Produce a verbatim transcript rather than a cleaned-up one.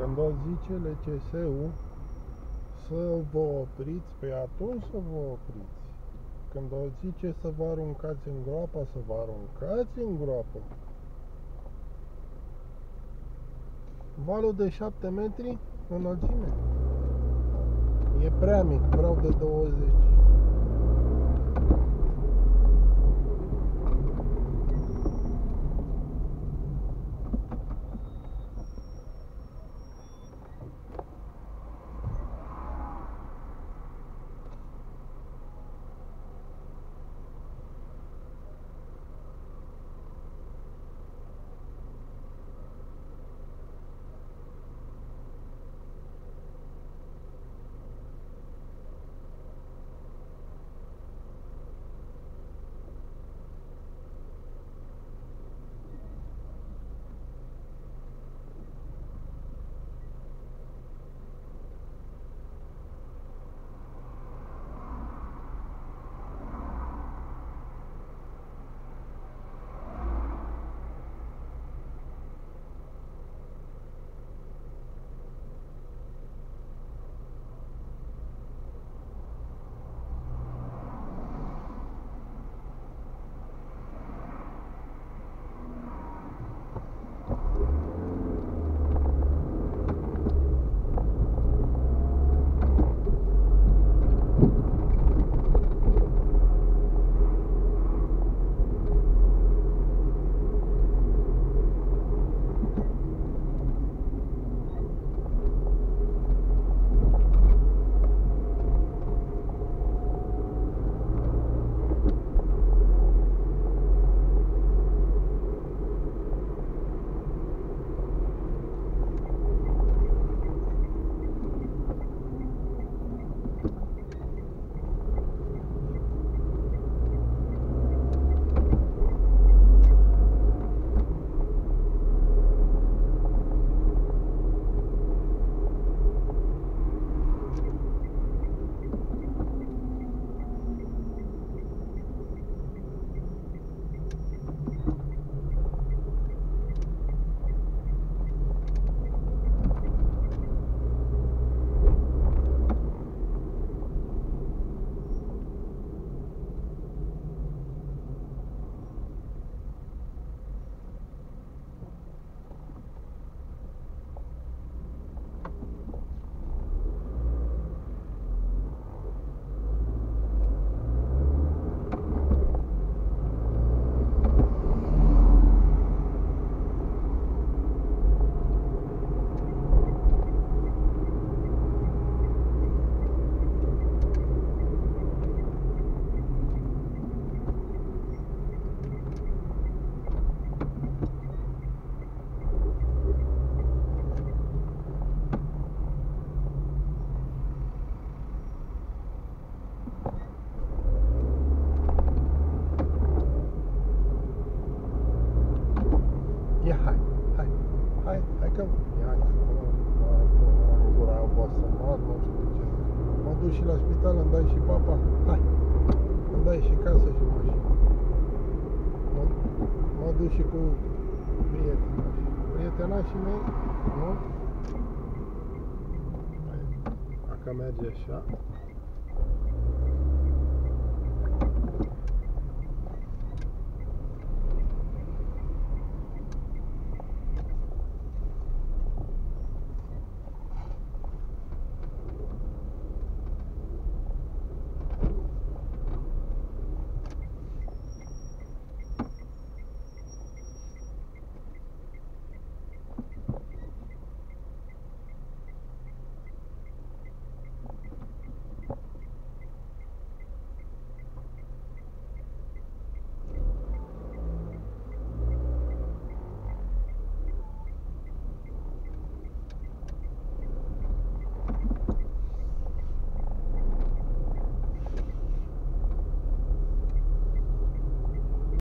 Când o zice L C S-ul să vă opriți, pe atunci să vă opriți. Când o zice să vă aruncați în groapă, să vă aruncați în groapă. Valul de șapte metri înălțime e prea mic, vreau de douăzeci. Ia, hai, hai, hai, hai că... Ia, hai, am gura voastră mare, nu știu ce. Mă duc și la spital, îmi dai și papa, hai. Îmi dai și casă și mașină. Mă, mă duc și cu prietenași. Prietenașii mei, nu? Hai, dacă merge așa...